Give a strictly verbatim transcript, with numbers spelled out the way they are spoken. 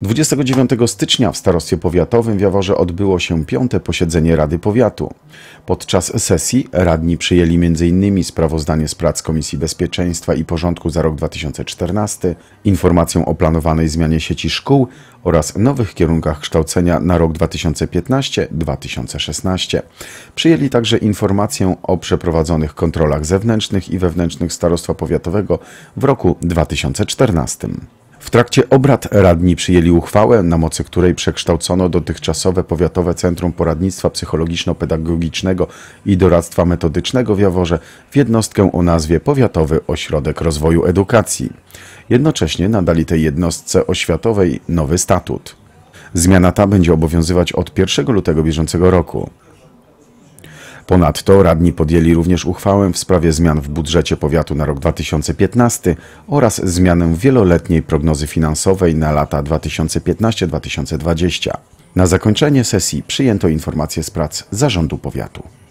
dwudziestego dziewiątego stycznia w Starostwie Powiatowym w Jaworze odbyło się piąte posiedzenie Rady Powiatu. Podczas sesji radni przyjęli między innymi sprawozdanie z prac Komisji Bezpieczeństwa i Porządku za rok dwa tysiące czternasty, informację o planowanej zmianie sieci szkół oraz nowych kierunkach kształcenia na rok dwa tysiące piętnasty do dwa tysiące szesnastego. Przyjęli także informację o przeprowadzonych kontrolach zewnętrznych i wewnętrznych Starostwa Powiatowego w roku dwa tysiące czternastym. W trakcie obrad radni przyjęli uchwałę, na mocy której przekształcono dotychczasowe Powiatowe Centrum Poradnictwa Psychologiczno-Pedagogicznego i Doradztwa Metodycznego w Jaworze w jednostkę o nazwie Powiatowy Ośrodek Rozwoju Edukacji. Jednocześnie nadali tej jednostce oświatowej nowy statut. Zmiana ta będzie obowiązywać od pierwszego lutego bieżącego roku. Ponadto radni podjęli również uchwałę w sprawie zmian w budżecie powiatu na rok dwa tysiące piętnasty oraz zmianę wieloletniej prognozy finansowej na lata dwa tysiące piętnasty do dwa tysiące dwudziestego. Na zakończenie sesji przyjęto informację z prac Zarządu Powiatu.